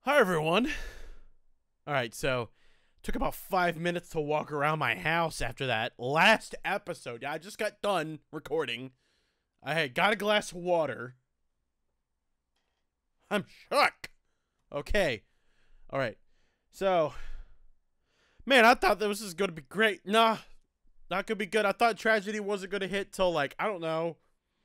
Hi, everyone. Alright, so took about 5 minutes to walk around my house after that last episode. I just got done recording. I had got a glass of water. I'm shook. Okay. Alright. So, man, I thought this was going to be great. Nah, not going to be good. I thought tragedy wasn't going to hit till, like, I don't know,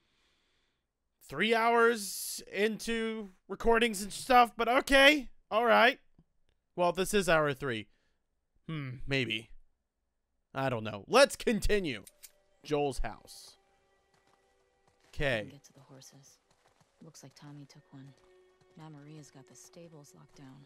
3 hours into recordings and stuff, but okay. Alright. Well, this is hour 3. Maybe. I don't know. Let's continue. Joel's house. Okay. Get to the horses. Looks like Tommy took one. Now Maria's got the stables locked down.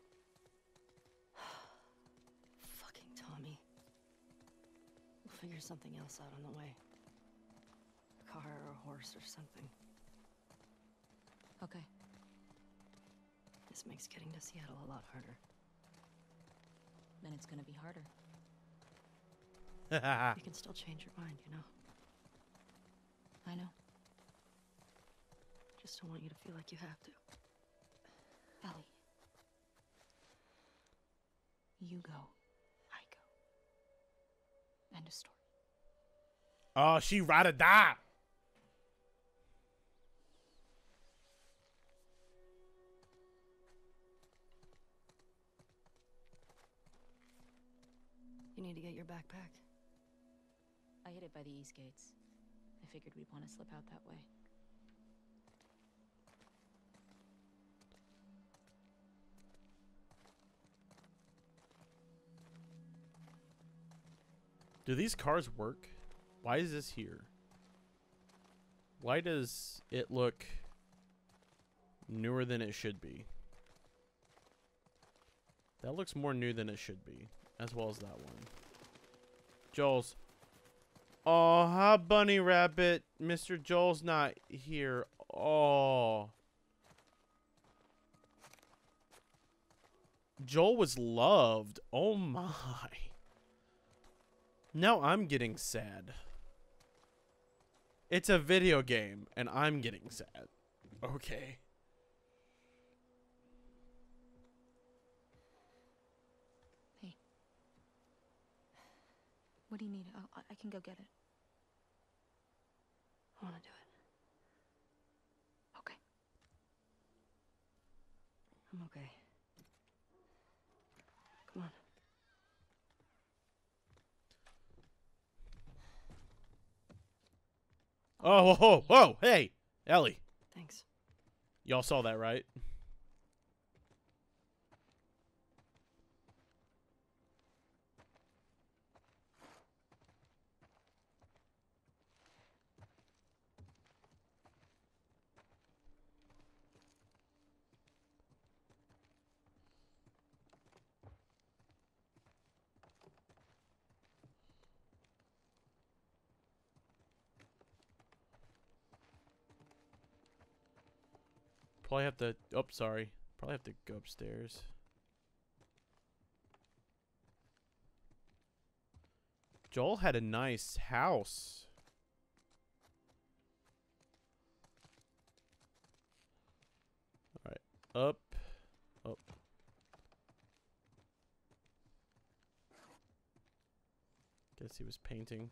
Fucking Tommy. We'll figure something else out on the way. A car or a horse or something. Okay. This makes getting to Seattle a lot harder. Then it's gonna be harder. You can still change your mind, you know? I know. Just don't want you to feel like you have to. Ellie. You go. I go. End of story. Oh, she ride or die. You need to get your backpack. I hid it by the east gates. I figured we'd want to slip out that way. Do these cars work? Why is this here? Why does it look newer than it should be? That looks more new than it should be, as well as that one. Joel's. Oh, hi, Bunny Rabbit. Mr. Joel's not here. Oh. Joel was loved. Oh, my. Now I'm getting sad. It's a video game, and I'm getting sad. Okay. Hey. What do you need? I can go get it. I want to do it. Okay. I'm okay. Come on. Oh, whoa, whoa, whoa, hey, Ellie. Thanks. Y'all saw that, right? Probably have to, oh, sorry. Probably have to go upstairs. Joel had a nice house. Alright, up, up. Guess he was painting.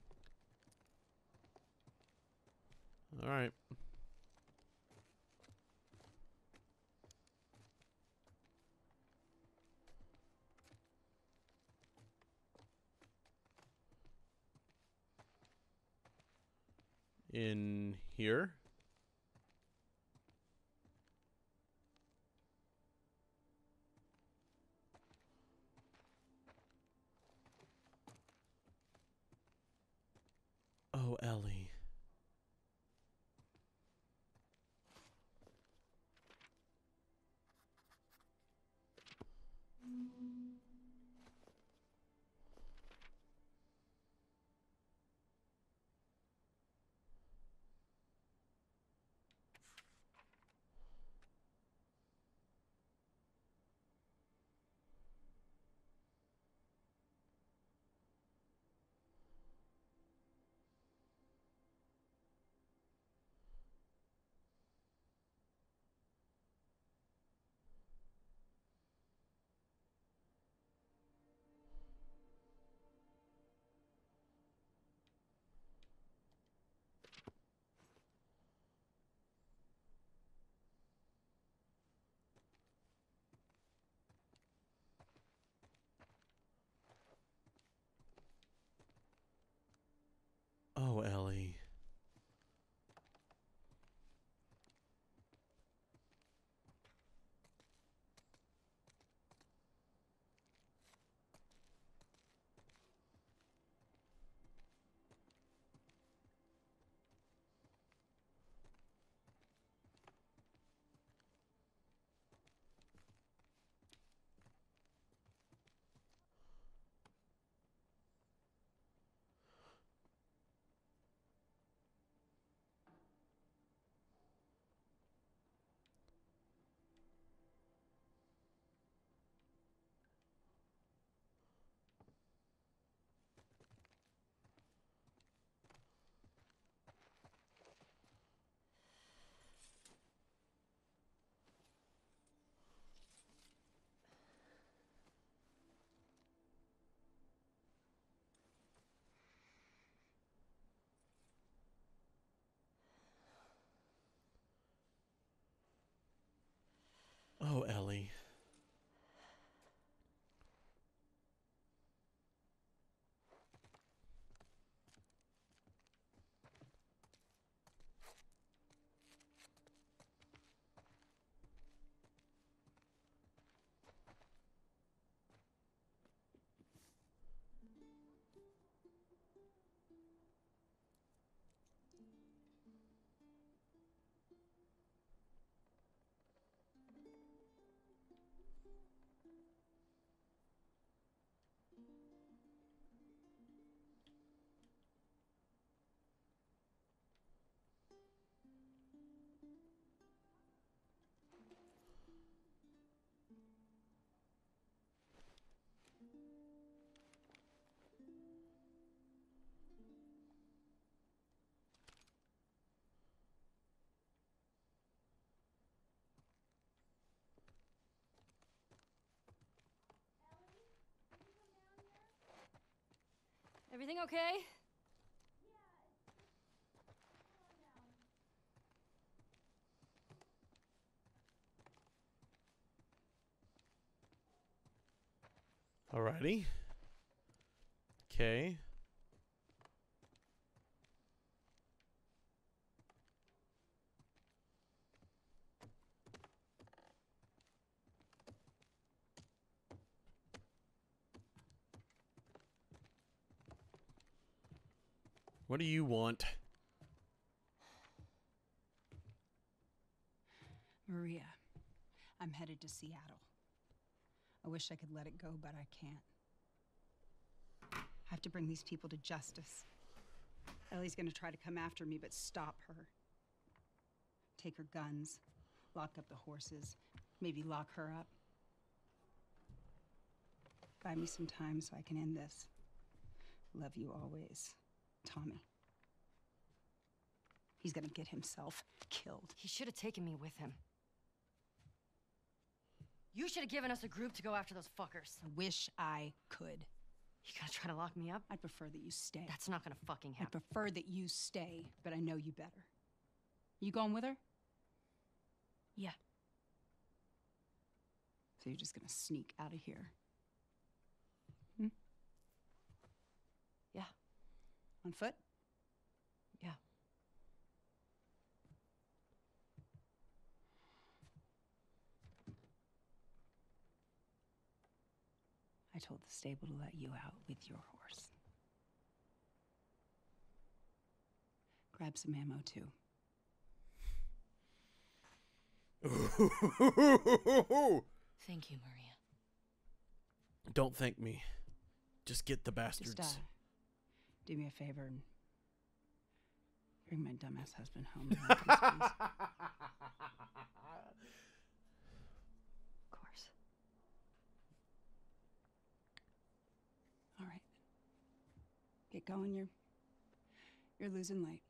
Alright. In here. Oh, Ellie. Everything okay? Alrighty. Okay. What do you want? Maria, I'm headed to Seattle. I wish I could let it go, but I can't. I have to bring these people to justice. Ellie's gonna try to come after me, but stop her. Take her guns, lock up the horses, maybe lock her up. Buy me some time so I can end this. Love you always, Tommy. He's gonna get himself killed. He should have taken me with him. You should have given us a group to go after those fuckers. I wish I could. You gonna try to lock me up? I'd prefer that you stay. That's not gonna fucking I happen. prefer that you stay, but I know you better. You going with her? Yeah. So you're just gonna sneak out of here? Hmm? Yeah. On foot? Yeah. I told the stable to let you out with your horse. Grab some ammo, too. Thank you, Maria. Don't thank me. Just get the bastards. Just, do me a favor and bring my dumbass husband home. In one piece, please. Of course. All right. Get going. You're losing light.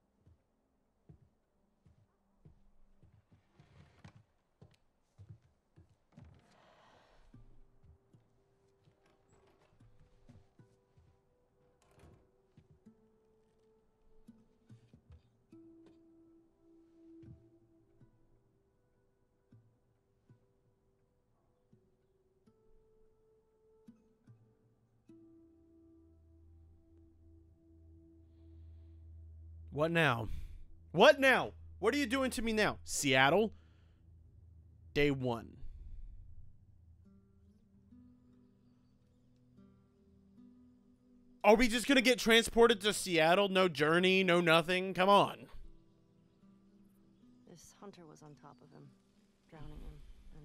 What now? What now? What are you doing to me now? Seattle? Day 1. Are we just gonna get transported to Seattle? No journey, no nothing? Come on. This hunter was on top of him, drowning him,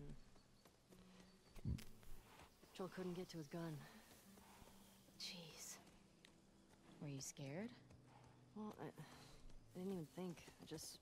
and Joel couldn't get to his gun. Jeez. Were you scared? Well, I didn't even think. I just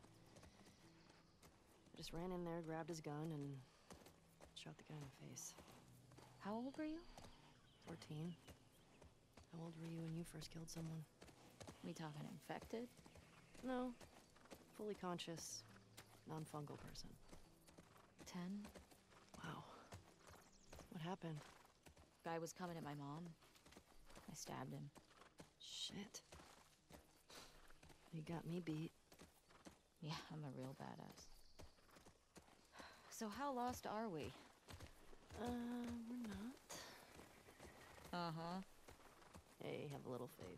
ran in there, grabbed his gun, and shot the guy in the face. How old were you? 14. How old were you when you first killed someone? We talking infected? No. Fully conscious, non-fungal person. 10? Wow. What happened? Guy was coming at my mom. I stabbed him. Shit. You got me beat. Yeah, I'm a real badass. So how lost are we? We're not. Uh-huh. Hey, have a little faith.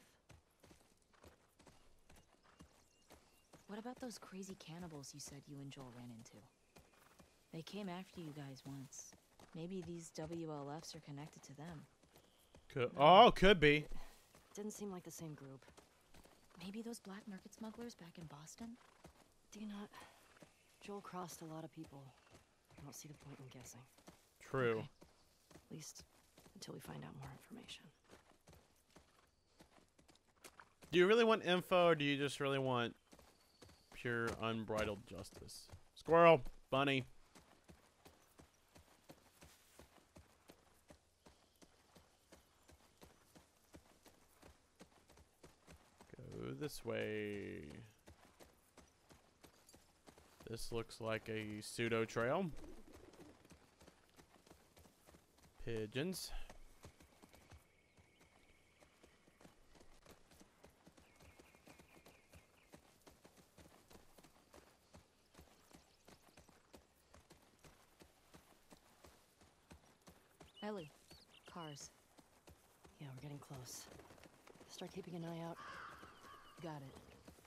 What about those crazy cannibals you said you and Joel ran into? They came after you guys once. Maybe these WLFs are connected to them. Could be. Didn't seem like the same group. Maybe those black market smugglers back in Boston? Dina, Joel crossed a lot of people. I don't see the point in guessing. True. Okay. At least until we find out more information. Do you really want info, or do you just really want pure unbridled justice? Squirrel, bunny. Go this way. This looks like a pseudo trail. Pigeons. Ellie, cars. Yeah, we're getting close. Start keeping an eye out. Got it.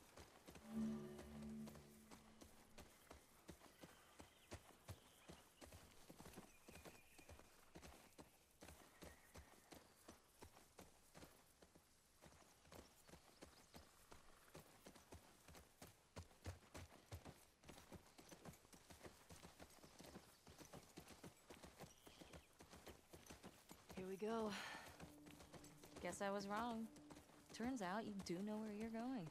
Here we go. Guess I was wrong. Turns out you do know where you're going.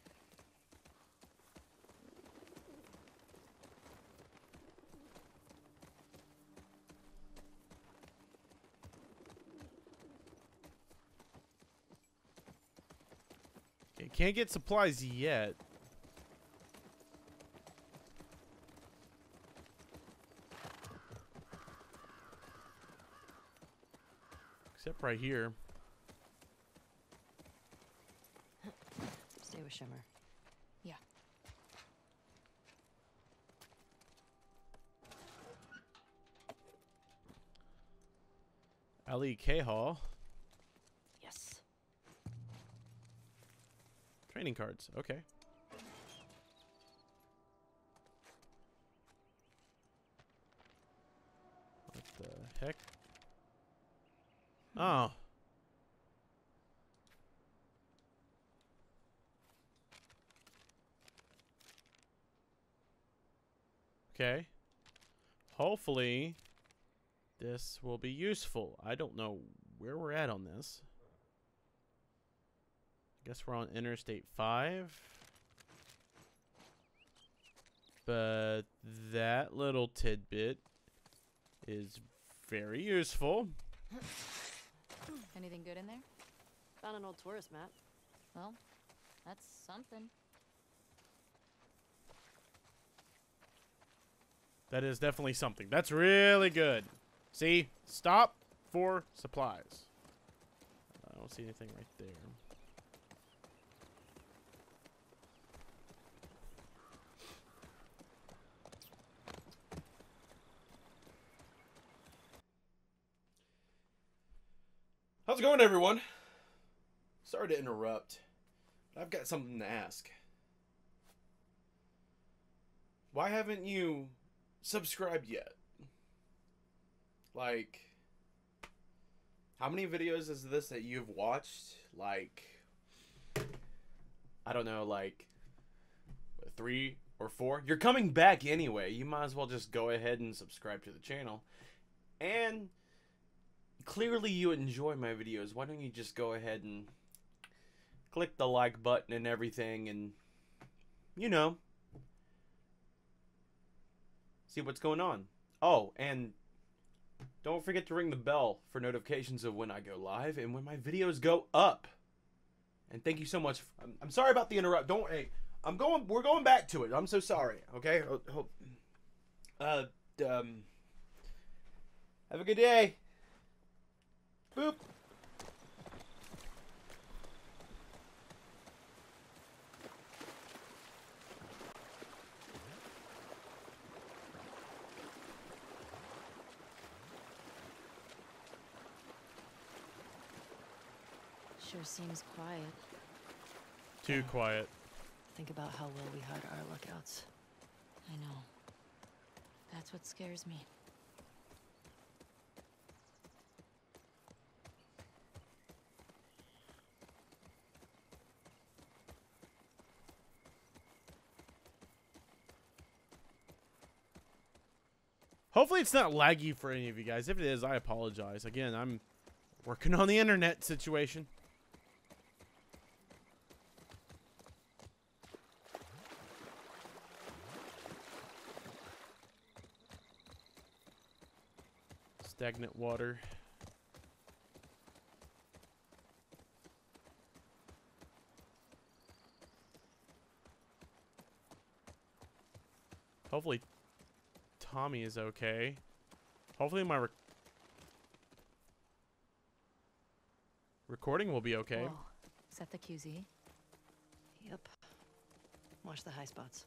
Okay, can't get supplies yet. Except right here. Stay with Shimmer. Yeah. Ali K Hall. Yes. Training cards. Okay. What the heck? Oh. Okay. Hopefully, this will be useful. I don't know where we're at on this. I guess we're on Interstate 5. But that little tidbit is very useful. Anything good in there? Found an old tourist map. Well, that's something. That is definitely something. That's really good. See? Stop for supplies. I don't see anything right there. How's it going, everyone? Sorry to interrupt, but I've got something to ask. Why haven't you subscribed yet? Like, how many videos is this that you've watched? Like, I don't know, like 3 or 4? You're coming back anyway. You might as well just go ahead and subscribe to the channel. And clearly you enjoy my videos. Why don't you just go ahead and click the like button and everything and, you know, see what's going on. Oh, and don't forget to ring the bell for notifications of when I go live and when my videos go up. And thank you so much. I'm sorry about the interrupt. Don't, hey, we're going back to it. I'm so sorry. Okay. Have a good day. Boop. Sure seems quiet. Too quiet. Think about how well we hide our lookouts. I know. That's what scares me. Hopefully it's not laggy for any of you guys. If it is, I apologize. Again, I'm working on the internet situation. Stagnant water. Hopefully Tommy is okay. Hopefully my recording will be okay. Whoa. Is that the QZ? Yep. Watch the high spots.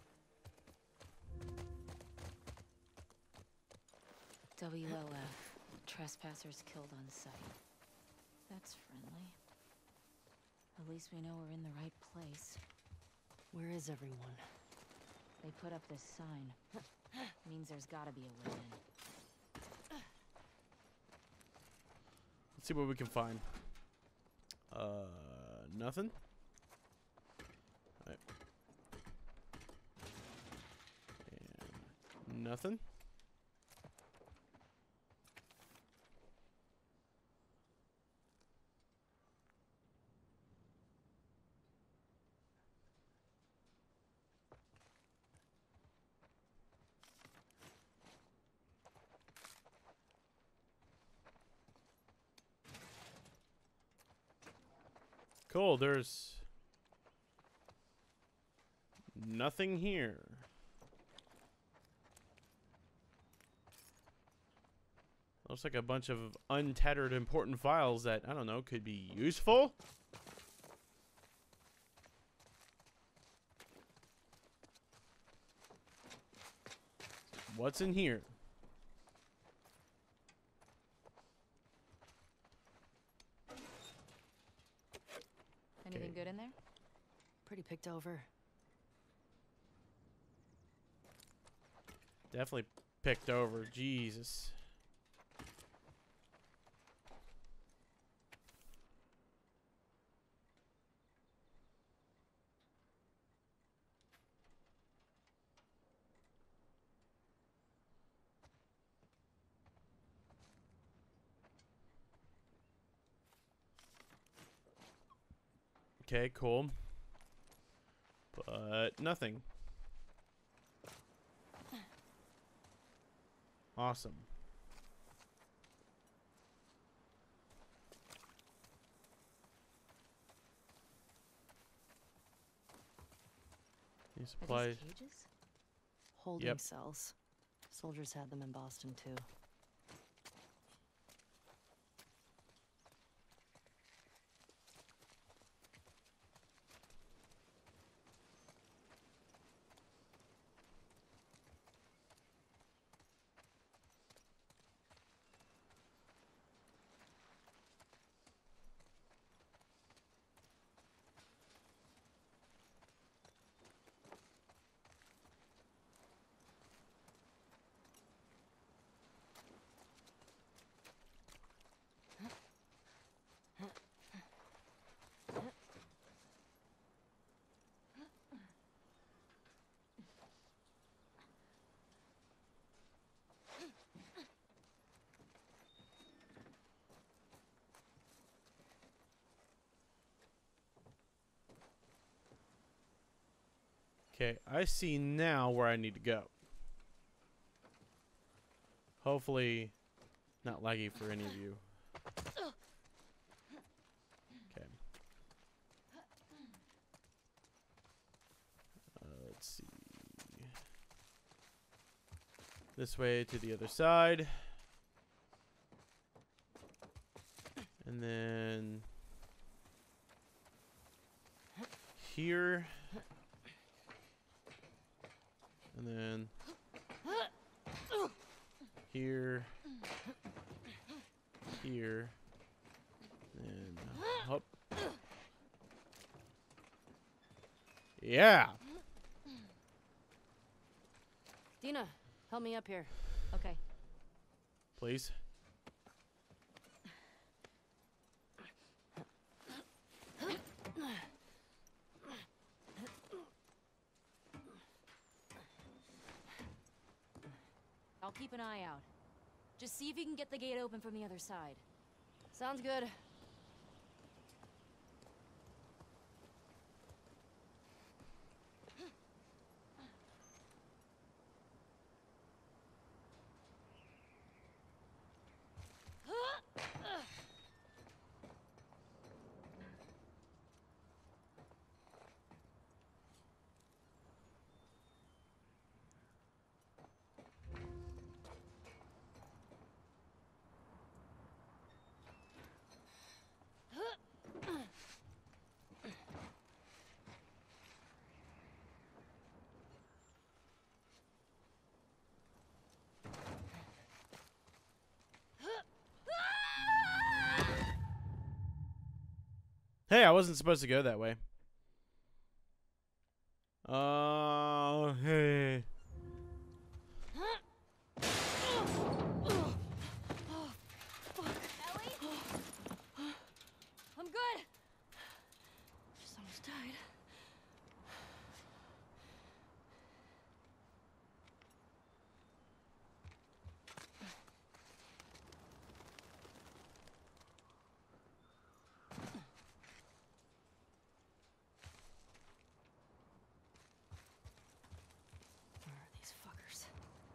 WLF. Trespassers killed on sight. That's friendly. At least we know we're in the right place. Where is everyone? They put up this sign. Means there's gotta be a way in. Let's see what we can find. Nothing. Alright. And nothing. Cool, there's nothing here. Looks like a bunch of untettered important files that, I don't know, could be useful. What's in here? Anything Okay. good in there? Pretty picked over. Definitely picked over. Jesus. Okay, cool. But nothing. Awesome. Any Are supplies? these cages? Holding Yep. cells. Soldiers had them in Boston too. Okay, I see now where I need to go. Hopefully, not laggy for any of you. Okay. Let's see. This way to the other side. And then here. And then here, here, and up. Yeah. Dina, help me up here. Okay. Please. I'll keep an eye out. Just see if you can get the gate open from the other side. Sounds good. Hey, I wasn't supposed to go that way. Hey. I'm good. Just almost died. Where are these fuckers?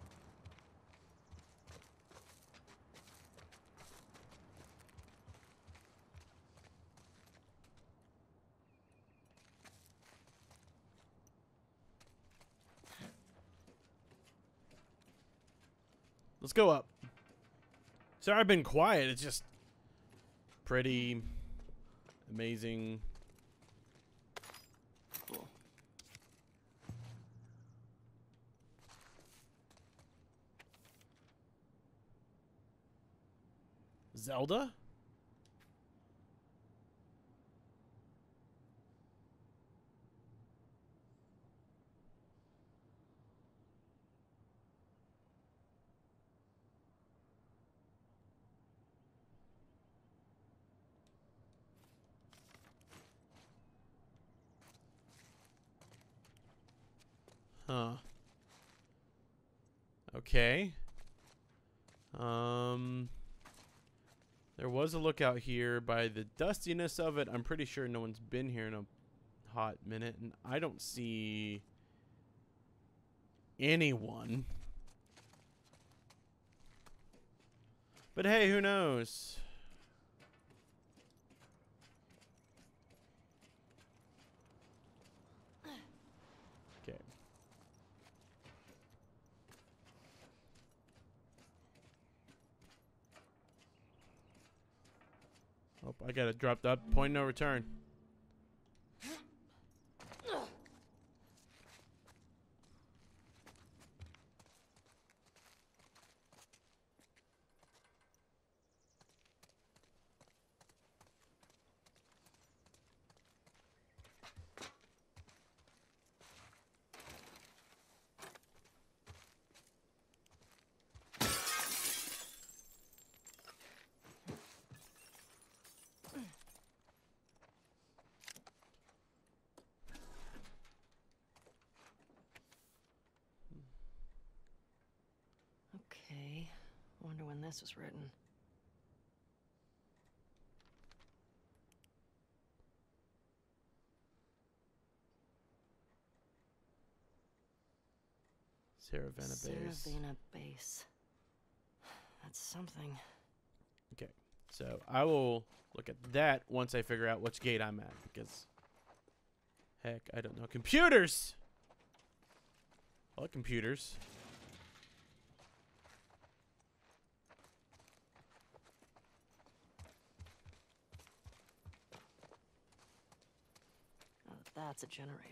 Let's go up. Sorry I've been quiet. It's just pretty amazing. Cool. Zelda? Huh. Okay. There was a lookout here. By the dustiness of it, I'm pretty sure no one's been here in a hot minute, and I don't see anyone. But hey, who knows? Okay. Oh, I gotta drop that point no return. Okay. Wonder when this was written. Saravana base. Saravana base. That's something. Okay, so I will look at that once I figure out which gate I'm at, because heck, I don't know. Computers! I like computers. Oh, that's a generator.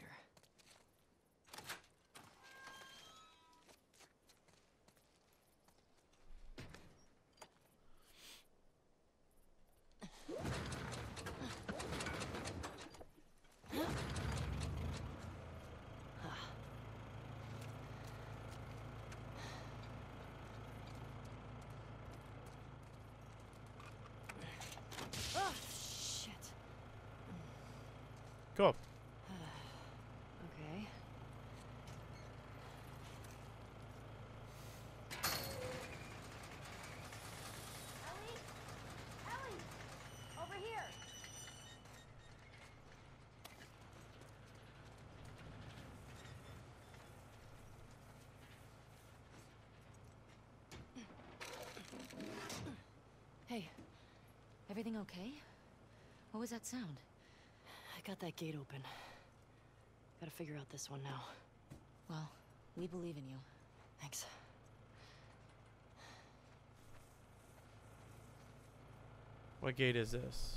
Oh, shit. Cool. Okay. Ellie! Over here! Hey, everything okay? What was that sound? I got that gate open. Gotta figure out this one now. Well, we believe in you. Thanks. What gate is this?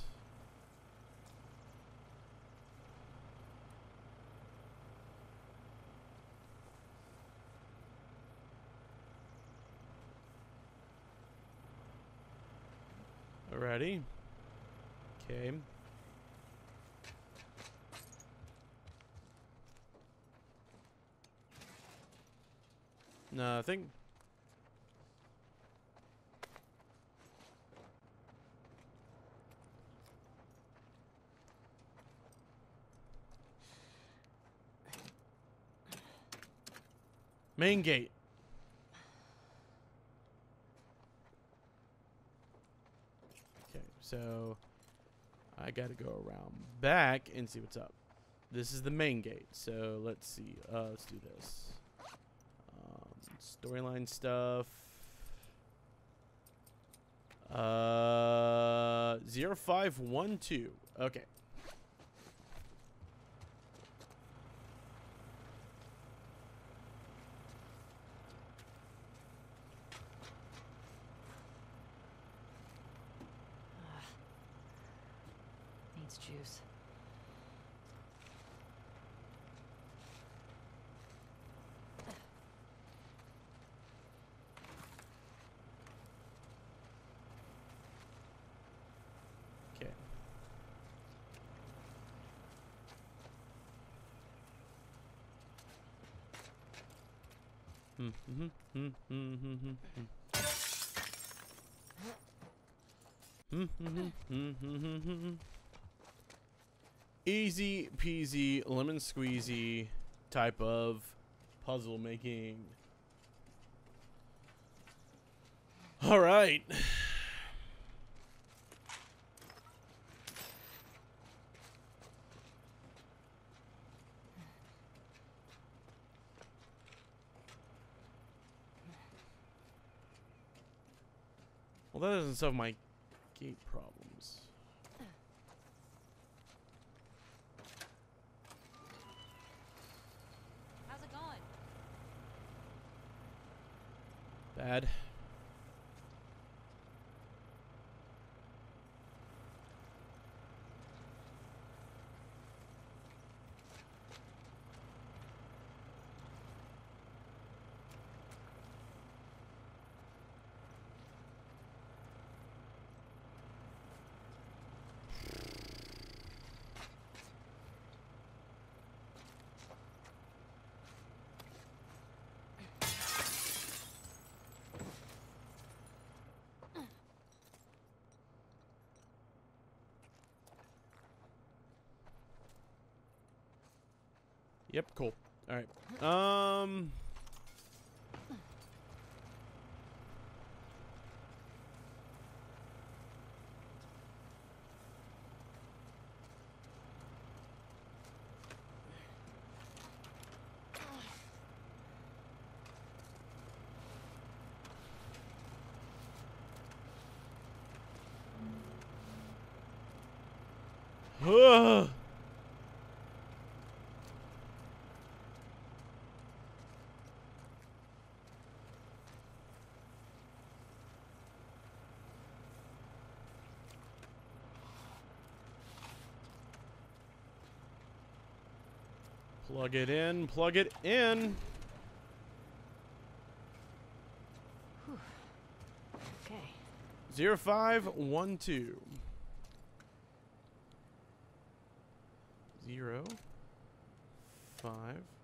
Alrighty. Okay. Nothing. Main gate. Okay, so I gotta go around back and see what's up. This is the main gate, so let's see. Let's do this. Storyline stuff. 0512. Okay. Needs juice. Okay. Easy peasy, lemon squeezy type of puzzle making. All right. Well, that doesn't solve my gate problems. How's it going? Bad. Yep, cool. All right. Ugh. Plug it in, plug it in. Okay. 0512. 0 5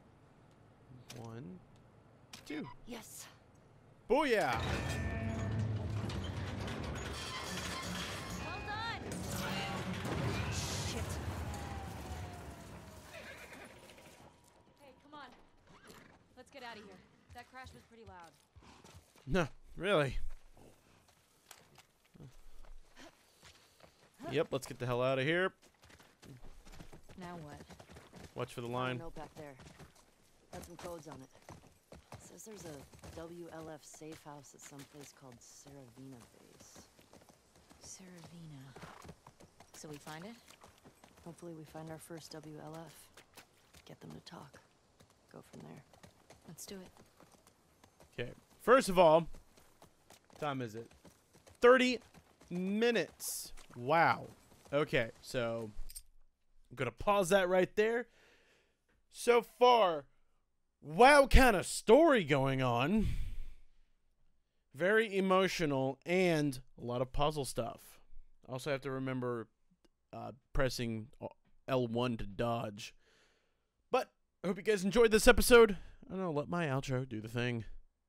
1 2. Yes. Booyah! Well done! Shit. Hey, come on. Let's get out of here. That crash was pretty loud. No, really. Yep, let's get the hell out of here. Now what? Watch for the Found a line. note back there. Had some codes on it. Says there's a WLF safe house at some place called Saravina Base. Saravina. So we find it? Hopefully we find our first WLF. Get them to talk. Go from there. Let's do it. Okay. First of all, what time is it? 30 minutes. Wow. Okay, so I'm gonna pause that right there. So far, wow, kind of story going on. Very emotional and a lot of puzzle stuff. Also have to remember pressing L1 to dodge. But I hope you guys enjoyed this episode. I don't know, let my outro do the thing.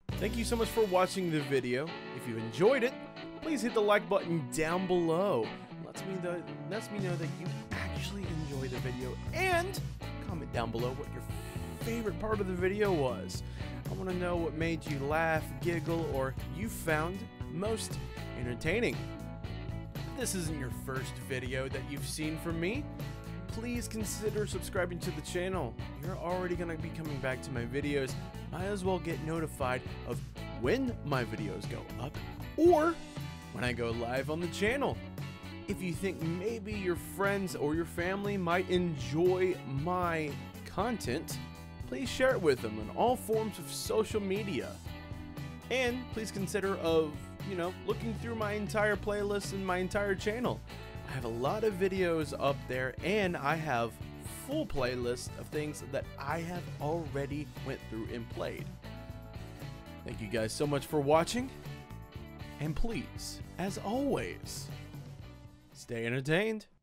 Thank you so much for watching the video. If you enjoyed it, please hit the like button down below. Lets me know that you actually enjoyed the video, and comment down below what your favorite part of the video was. I want to know what made you laugh, giggle, or you found most entertaining. If this isn't your first video that you've seen from me, please consider subscribing to the channel. You're already going to be coming back to my videos. Might as well get notified of when my videos go up or when I go live on the channel. If you think maybe your friends or your family might enjoy my content, please share it with them on all forms of social media. And please consider looking through my entire playlist and my entire channel. I have a lot of videos up there, and I have full playlists of things that I have already went through and played. Thank you guys so much for watching, and please, as always, stay entertained.